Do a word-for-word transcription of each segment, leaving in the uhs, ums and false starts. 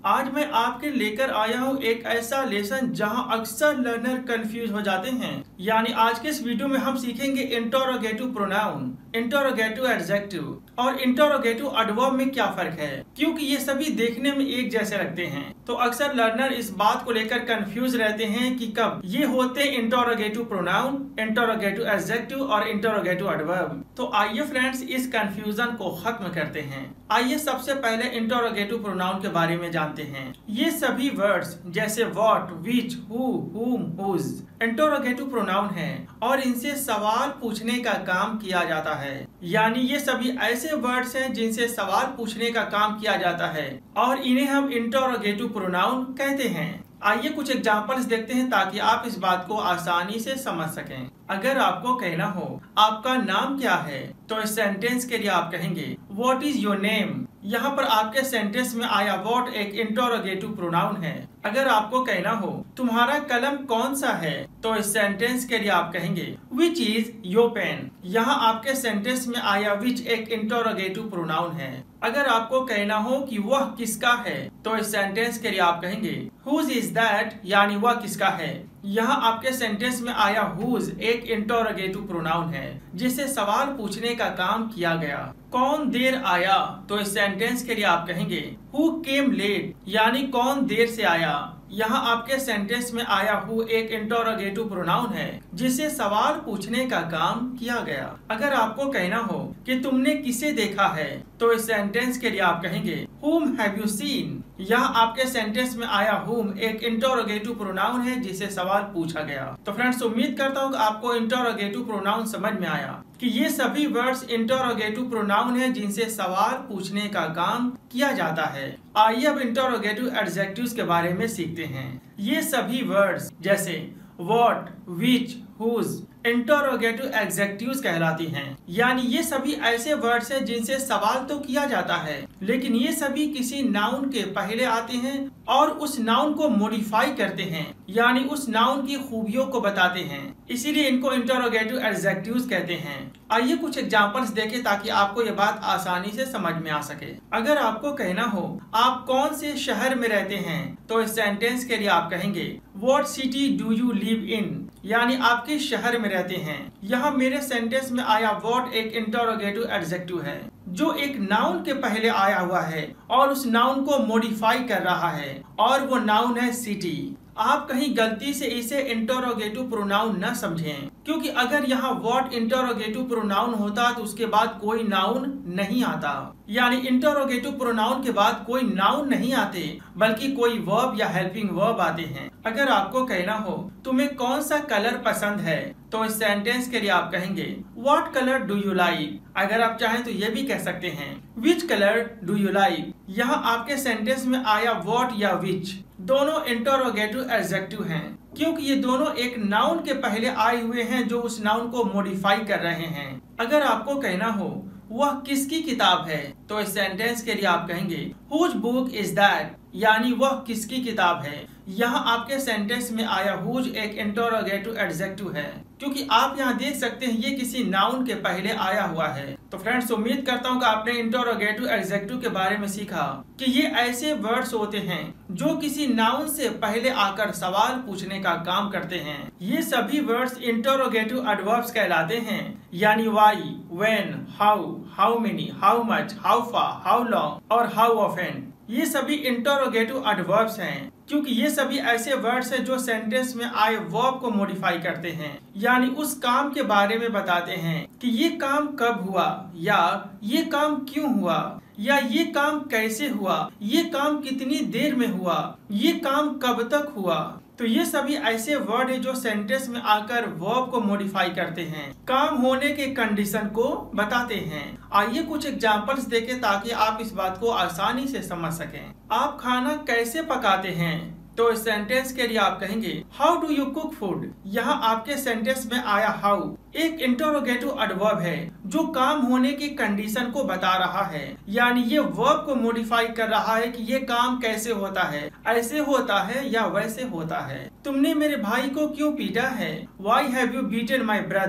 आज मैं आपके लेकर आया हूँ एक ऐसा लेसन जहाँ अक्सर लर्नर कंफ्यूज हो जाते हैं। यानी आज के इस वीडियो में हम सीखेंगे इंटरोगेटिव प्रोनाउन, इंटरोगेटिव एडजेक्टिव और इंटरोगेटिव एडवर्ब में क्या फर्क है, क्योंकि ये सभी देखने में एक जैसे लगते हैं। तो अक्सर लर्नर इस बात को लेकर कंफ्यूज रहते हैं कि कब ये होते हैं इंटरोगेटिव प्रोनाउन, इंटरोगेटिव एडजेक्टिव और इंटरोगेटिव एडवर्ब। तो आइए फ्रेंड्स इस कंफ्यूजन को खत्म करते हैं। आइए सबसे पहले इंटरोगेटिव प्रोनाउन के बारे में जानते हैं। ये सभी वर्ड्स जैसे what, which, who, whom, whose interrogative pronoun हैं और इनसे सवाल पूछने का काम किया जाता है। यानी ये सभी ऐसे वर्ड्स हैं जिनसे सवाल पूछने का काम किया जाता है और इन्हें हम इंटरोगेटिव प्रोनाउन कहते हैं। आइए कुछ एग्जांपल्स देखते हैं ताकि आप इस बात को आसानी से समझ सकें। अगर आपको कहना हो आपका नाम क्या है, तो इस सेंटेंस के लिए आप कहेंगे व्हाट इज योर नेम। यहाँ पर आपके सेंटेंस में आया व्हाट एक इंटरोगेटिव प्रोनाउन है। अगर आपको कहना हो तुम्हारा कलम कौन सा है, तो इस सेंटेंस के लिए आप कहेंगे विच इज योर पेन। यहाँ आपके सेंटेंस में आया विच एक इंटरोगेटिव प्रोनाउन है। अगर आपको कहना हो कि वह किसका है, तो इस सेंटेंस के लिए आप कहेंगे हुज इज दैट, यानी वह किसका है। यहाँ आपके सेंटेंस में आया हुज एक इंटरोगेटिव प्रोनाउन है जिससे सवाल पूछने का काम किया गया। कौन देर आया, तो इस सेंटेंस के लिए आप कहेंगे हु केम लेट, यानी कौन देर से आया। यहाँ आपके सेंटेंस में आया हु एक इंटरोगेटिव प्रोनाउन है जिससे सवाल पूछने का काम किया गया। अगर आपको कहना हो कि तुमने किसे देखा है, तो इस सेंटेंस के लिए आप कहेंगे whom have you seen। यहाँ आपके सेंटेंस में आया whom एक इंटरोगेटिव प्रोनाउन है जिससे सवाल पूछा गया। तो फ्रेंड्स उम्मीद करता हूँ कि आपको इंटरोगेटिव प्रोनाउन समझ में आया कि ये सभी वर्ड्स इंटरोगेटिव प्रोनाउन है जिनसे सवाल पूछने का काम किया जाता है। आइए अब इंटरोगेटिव एडजेक्टिव्स के बारे में सीखते हैं। ये सभी वर्ड्स जैसे what, which, whose interrogative adjectives कहलाती हैं। यानी ये सभी ऐसे वर्ड्स हैं जिनसे सवाल तो किया जाता है, लेकिन ये सभी किसी नाउन के पहले आते हैं और उस नाउन को मॉडिफाई करते हैं, यानी उस नाउन की खूबियों को बताते हैं। इसीलिए इनको इंटरोगेटिव एडजेक्टिव्स कहते हैं। आइए कुछ एग्जांपल्स देखें ताकि आपको ये बात आसानी से समझ में आ सके। अगर आपको कहना हो आप कौन से शहर में रहते हैं, तो इस सेंटेंस के लिए आप कहेंगे what city do you live in, यानी आप किस शहर में रहते हैं। यहाँ मेरे सेंटेंस में आया व्हाट एक इंटरोगेटिव एडजेक्टिव है जो एक नाउन के पहले आया हुआ है और उस नाउन को मॉडिफाई कर रहा है और वो नाउन है सिटी। आप कहीं गलती से इसे इंटरोगेटिव प्रोनाउन न समझें, क्योंकि अगर यहाँ व्हाट इंटरोगेटिव प्रोनाउन होता तो उसके बाद कोई नाउन नहीं आता। यानी इंटरोगेटिव प्रोनाउन के बाद कोई नाउन नहीं आते, बल्कि कोई वर्ब या हेल्पिंग वर्ब आते हैं। अगर आपको कहना हो तुम्हें कौन सा कलर पसंद है, तो इस सेंटेंस के लिए आप कहेंगे what colour do you like. अगर आप चाहें तो ये भी कह सकते हैं which colour do you like. यहाँ आपके सेंटेंस में आया व्हाट या विच दोनों इंटरोगेटिव एडजेक्टिव हैं, क्योंकि ये दोनों एक नाउन के पहले आए हुए हैं जो उस नाउन को मॉडिफाई कर रहे हैं। अगर आपको कहना हो वह किसकी किताब है, तो इस सेंटेंस के लिए आप कहेंगे हुज बुक इज दैट, यानी वह किसकी किताब है। यहाँ आपके सेंटेंस में आया हुज एक इंटरोगेटिव एडजेक्टिव है, क्योंकि आप यहाँ देख सकते हैं ये किसी नाउन के पहले आया हुआ है। तो फ्रेंड्स उम्मीद करता हूँ कि आपने इंटरोगेटिव एडजेक्टिव के बारे में सीखा कि ये ऐसे वर्ड्स होते हैं जो किसी नाउन से पहले आकर सवाल पूछने का काम करते हैं। ये सभी वर्ड्स इंटरोगेटिव एडवर्ब्स कहलाते हैं, यानी why, when, how, how many, how much, how far, how long और हाउ ऑफेन। ये सभी इंटरोगेटिव एडवर्ब्स हैं, क्योंकि ये सभी ऐसे वर्ड्स हैं जो सेंटेंस में आए वर्ब को मॉडिफाई करते हैं, यानी उस काम के बारे में बताते हैं कि ये काम कब हुआ, या ये काम क्यों हुआ, या ये काम कैसे हुआ, ये काम कितनी देर में हुआ, ये काम कब तक हुआ। तो ये सभी ऐसे वर्ड है जो सेंटेंस में आकर वर्ब को मॉडिफाई करते हैं, काम होने के कंडीशन को बताते हैं। आइए कुछ एग्जांपल्स देखें ताकि आप इस बात को आसानी से समझ सकें। आप खाना कैसे पकाते हैं, तो इस सेंटेंस के लिए आप कहेंगे how do you cook food. यहाँ आपके सेंटेंस में आया हाउ एक इंटरोगेटिव एडवर्ब है जो काम होने की कंडीशन को बता रहा है, यानी ये वर्ब को मॉडिफाई कर रहा है कि ये काम कैसे होता है, ऐसे होता है या वैसे होता है। तुमने मेरे भाई को क्यों पीटा है, why have you beaten my brother.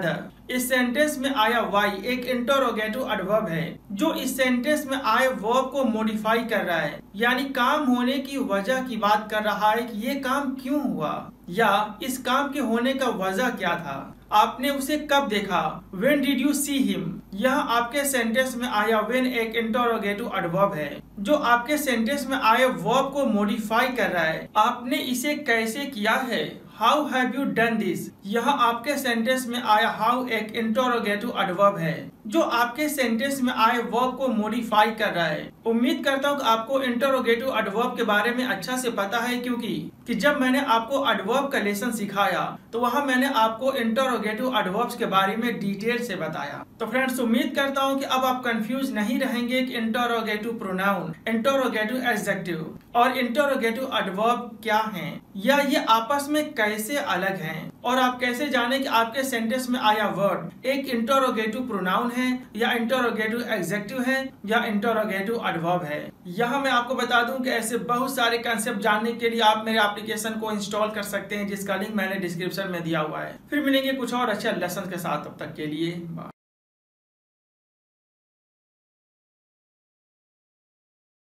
इस सेंटेंस में आया वाई एक इंटरोगेटिव एडवर्ब है जो इस सेंटेंस में आए वर्ब को मॉडिफाई कर रहा है, यानी काम होने की वजह की बात कर रहा है कि ये काम क्यों हुआ या इस काम के होने का वजह क्या था, आपने उसे कब देखा। When did you see him? यह आपके सेंटेंस में आया when एक इंटरोगेटिव एडवर्ब है जो आपके सेंटेंस में आए वर्ब को मॉडिफाई कर रहा है। आपने इसे कैसे किया है, how have you done this. यह आपके सेंटेंस में आया हाउ एक इंटरोगेटिव एडवर्ब है जो आपके सेंटेंस में आए वर्ब को मॉडिफाई कर रहा है। उम्मीद करता हूँ कि आपको इंटरोगेटिव एडवर्ब के बारे में अच्छा से पता है, क्योंकि कि जब मैंने आपको एडवर्ब का लेसन सिखाया तो वहाँ मैंने आपको इंटरोगेटिव एडवर्ब्स के बारे में डिटेल से बताया। तो फ्रेंड्स, उम्मीद करता हूँ कि अब आप कंफ्यूज नहीं रहेंगे कि इंटरोगेटिव प्रोनाउन, इंटरोगेटिव एडजेक्टिव और इंटरोगेटिव एडवर्ब क्या हैं या ये आपस में कैसे अलग हैं, और आप कैसे जाने कि आपके सेंटेंस में आया वर्ड एक इंटरोगेटिव प्रोनाउन है या इंटरोगेटिव एडजेक्टिव है या इंटरोगेटिव एडवर्ब है। यहाँ मैं आपको बता दूं कि ऐसे बहुत सारे कंसेप्ट जानने के लिए आप मेरे एप्लीकेशन को इंस्टॉल कर सकते हैं जिसका लिंक मैंने डिस्क्रिप्शन में दिया हुआ है। फिर मिलेंगे कुछ और अच्छे लेसन के साथ, तब तक के लिए बाय।